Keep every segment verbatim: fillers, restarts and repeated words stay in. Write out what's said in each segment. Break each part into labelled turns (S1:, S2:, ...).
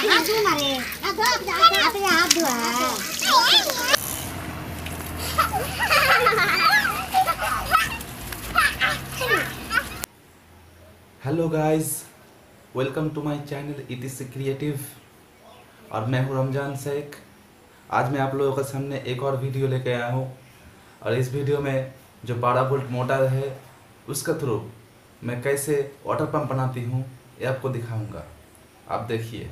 S1: Hello guys, welcome to my channel it is creative और मैं हूं रमजान शेख। आज मैं आप लोगों के सामने एक और वीडियो लेके आया हूं और इस वीडियो में जो बारह वोल्ट मोटर है उसके थ्रू मैं कैसे वाटर पंप बनाती हूं ये आपको दिखाऊंगा। आप देखिए।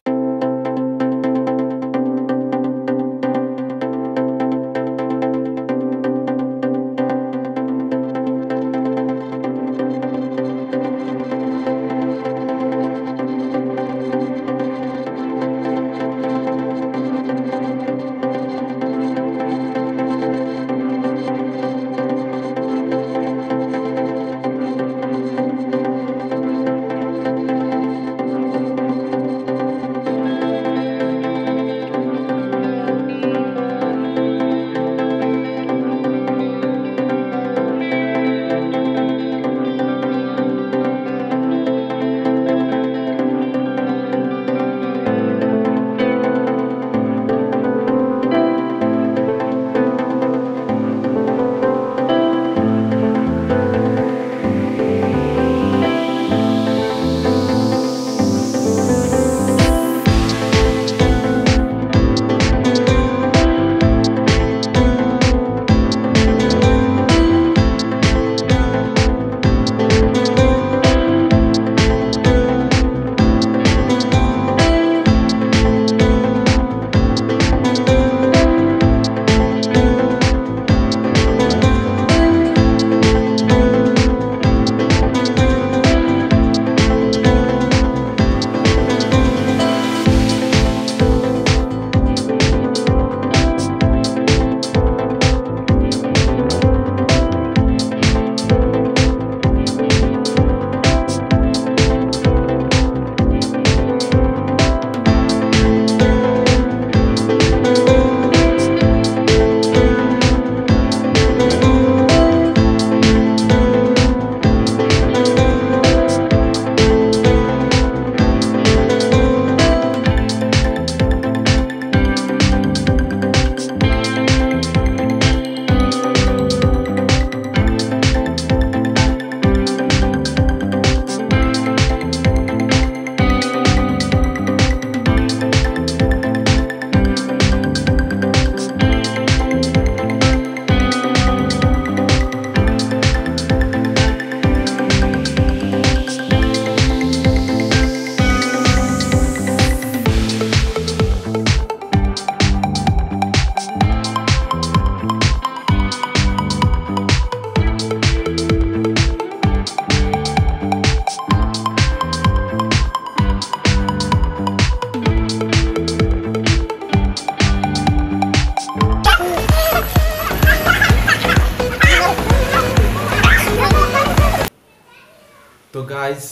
S1: तो गाइस,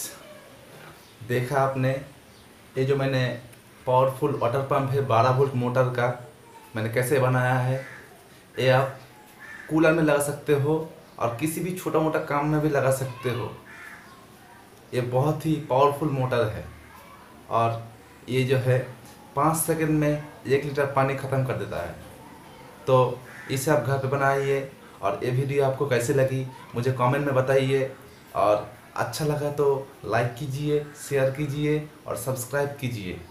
S1: देखा आपने, ये जो मैंने पावरफुल वाटर पंप है बारह वोल्ट मोटर का मैंने कैसे बनाया है। ये आप कूलर में लगा सकते हो और किसी भी छोटा मोटा काम में भी लगा सकते हो। ये बहुत ही पावरफुल मोटर है और ये जो है पाँच सेकंड में एक लीटर पानी ख़त्म कर देता है। तो इसे आप घर पे बनाइए और ये वीडियो आपको कैसे लगी मुझे कमेंट में बताइए और अच्छा लगा तो लाइक कीजिए, शेयर कीजिए और सब्सक्राइब कीजिए।